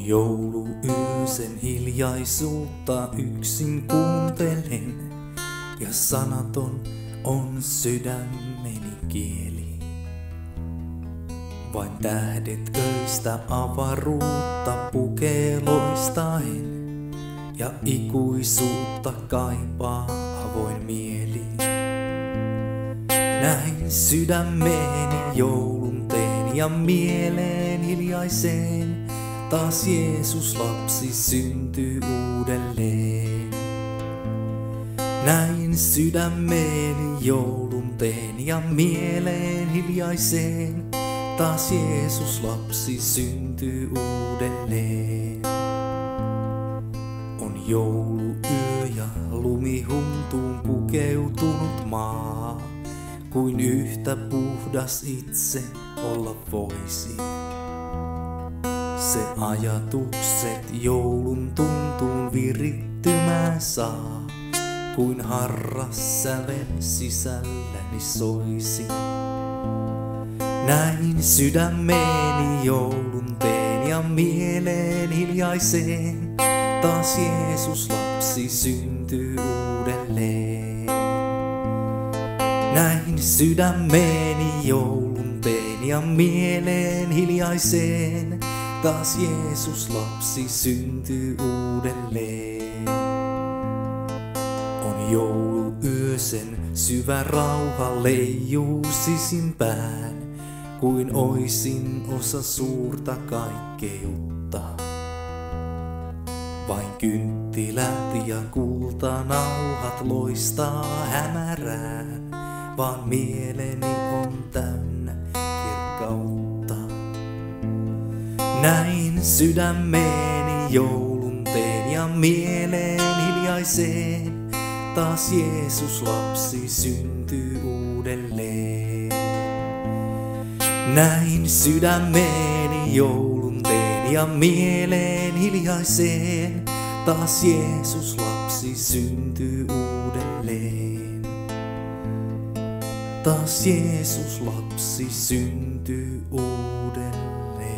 Jouluyösen hiljaisuutta yksin kuuntelen, ja sanaton on sydämeni kieli. Vain tähdet öistä avaruutta pukee loistaen, ja ikuisuutta kaipaa avoin mieli. Näin sydämeeni joulun teen ja mieleen hiljaiseen, taas Jeesus lapsi syntyy uudelleen. Näin sydämeeni joulun teen ja mieleen hiljaiseen, taas Jeesus lapsi syntyy uudelleen. On jouluyö ja lumihuntuun pukeutunut maa, kuin yhtä puhdas itse olla voisi. Se ajatukset joulun tuntuun virittymään saa, kuin harras sävel sisälläni soisi. Näin sydämeeni joulun teen ja mieleen hiljaiseen, taas Jeesus lapsi syntyy uudelleen. Näin sydämeeni joulun teen ja mieleen hiljaiseen, taas Jeesus lapsi syntyy uudelleen. On jouluyösen syvä rauha leijuu sisimpään, kuin oisin osa suurta kaikkeutta. Vain kynttilät ja kultanauhat loistaa hämärään, vaan mieleni on täynnä kirkkautta. Näin sydämeeni joulun teen ja mieleen hiljaiseen, taas Jeesus lapsi syntyy uudelleen. Näin sydämeeni joulun teen ja mieleen hiljaiseen, taas Jeesus lapsi syntyy uudelleen. Taas Jeesus lapsi syntyy uudelleen.